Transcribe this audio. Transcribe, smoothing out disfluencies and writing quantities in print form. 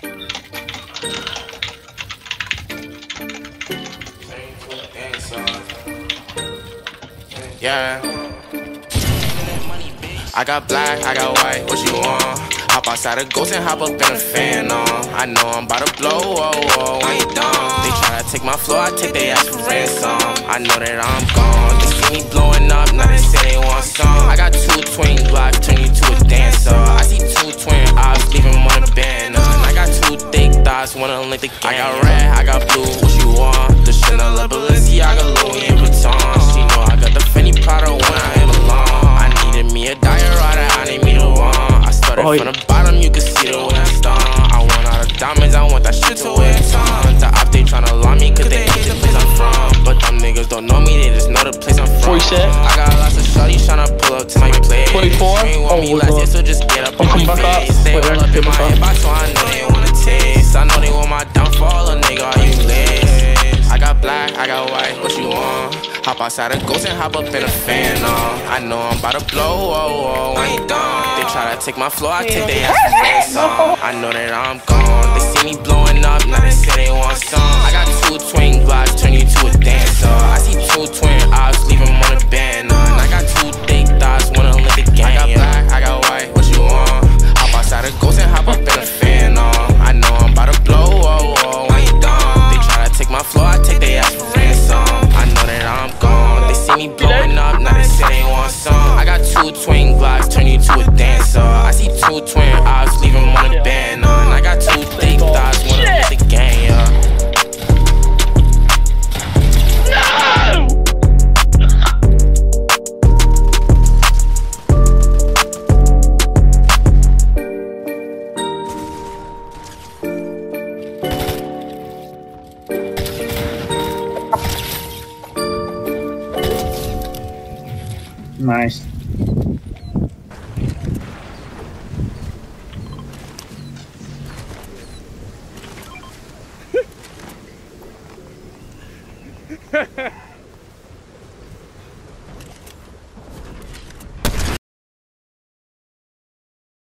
Yeah. I got black, I got white, what you want? Hop outside a ghost and hop up in a fan on. I know I'm about to blow, oh, oh, when you done. They try to take my floor, I take their ass for ransom. I know that I'm gone, they see me blowing up, now they say they want some. I got 2 twin Glocks, turn you to a dancer. I see 2 twin eyes, leave them on a banner. And I got 2 thick thighs, wanna link the gang. I got red, I got blue, what you want? The Chanel, Balenciaga, Louis Vuitton. She know I got the Fendi Prada when I hit along. I needed me a diorata, I need me the one. I started from the bottom, you can see the way I stung. I want all the diamonds, I want that shit to wear a ton. The op, they tryna lie me, cause they hate the place I'm from. But them niggas don't know me, they just know the place I'm from. I got lots of shorties tryna pull up to my place. 24? You ain't want me last year, so just get up on my face. They roll up in my inbox, so I know they wanna taste. I know they want my downfall, a nigga, are you lazy? I got black, I got white, what you want? Hop outside a ghost and hop up in a fan on. I know I'm about to blow, oh, oh, when you done. They try to take my floor, I take their ass for ransom. I know that I'm gone, they see me blowing up, now they say they want some. I got 2 twin Glocks, turn you to a dancer. I see 2 twin eyes, leave them on a banner. And I got 2 thick thighs, wanna link the gang. I got black, I got white, what you want? Hop outside a ghost and hop up in a fan on. I know I'm about to blow, oh, oh, when you done. They try to take my floor, I take their ass for ransom. I know that I'm gone, they see me blowing up, now they say they want some. I got 2 twin Glocks, turn you to a dancer. I see 2 twin eyes, leave them on a banner. And I got 2 thick thighs, wanna hit the gang, yeah. Nice. Ha ha!